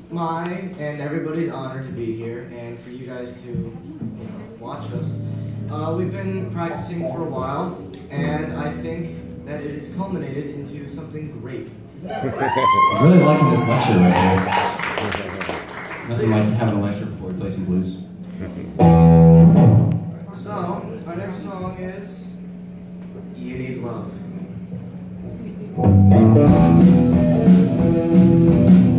my and everybody's honor to be here, and for you guys to watch us. We've been practicing for a while, and I think that it has culminated into something great. I'm really liking this lecture right here. Nothing like having a lecture before we play some blues. So, our next song is You Need Love.